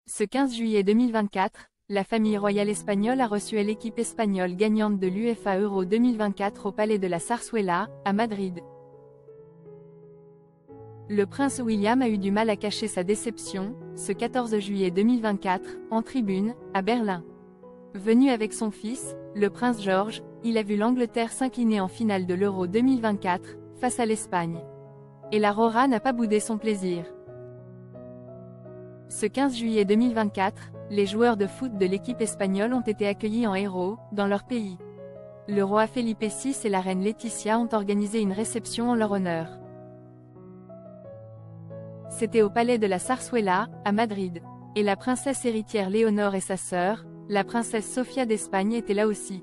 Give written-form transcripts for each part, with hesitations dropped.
Ce 15 juillet 2024, la famille royale espagnole a reçu l'équipe espagnole gagnante de l'UEFA Euro 2024 au Palais de la Zarzuela, à Madrid. Le prince William a eu du mal à cacher sa déception, ce 14 juillet 2024, en tribune, à Berlin. Venu avec son fils, le prince George, il a vu l'Angleterre s'incliner en finale de l'Euro 2024, face à l'Espagne. Et la Rora n'a pas boudé son plaisir. Ce 15 juillet 2024, les joueurs de foot de l'équipe espagnole ont été accueillis en héros, dans leur pays. Le roi Felipe VI et la reine Laetitia ont organisé une réception en leur honneur. C'était au palais de la Zarzuela, à Madrid. Et la princesse héritière Léonore et sa sœur, la princesse Sofia d'Espagne étaient là aussi.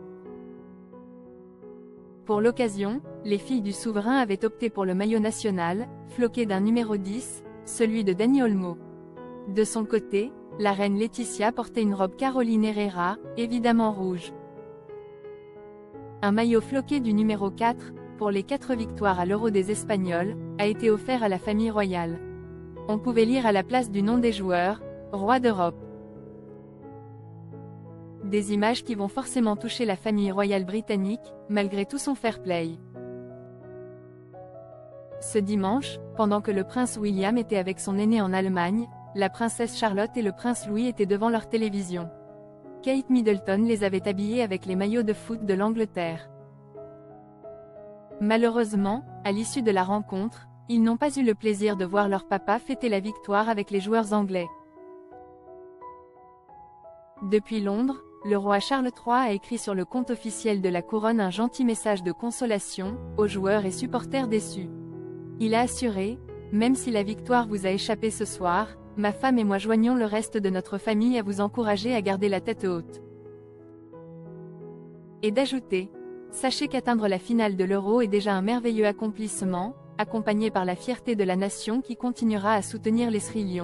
Pour l'occasion, les filles du souverain avaient opté pour le maillot national, floqué d'un numéro 10, celui de Dani Olmo. De son côté, la reine Laetitia portait une robe Caroline Herrera, évidemment rouge. Un maillot floqué du numéro 4, pour les 4 victoires à l'Euro des Espagnols, a été offert à la famille royale. On pouvait lire à la place du nom des joueurs, « Roi d'Europe ». Des images qui vont forcément toucher la famille royale britannique, malgré tout son fair-play. Ce dimanche, pendant que le prince William était avec son aîné en Allemagne, la princesse Charlotte et le prince Louis étaient devant leur télévision. Kate Middleton les avait habillés avec les maillots de foot de l'Angleterre. Malheureusement, à l'issue de la rencontre, ils n'ont pas eu le plaisir de voir leur papa fêter la victoire avec les joueurs anglais. Depuis Londres, le roi Charles III a écrit sur le compte officiel de la couronne un gentil message de consolation, aux joueurs et supporters déçus. Il a assuré, « Même si la victoire vous a échappé ce soir, ma femme et moi joignons le reste de notre famille à vous encourager à garder la tête haute. » Et d'ajouter, « Sachez qu'atteindre la finale de l'Euro est déjà un merveilleux accomplissement, accompagné par la fierté de la nation qui continuera à soutenir les Sri Lions. »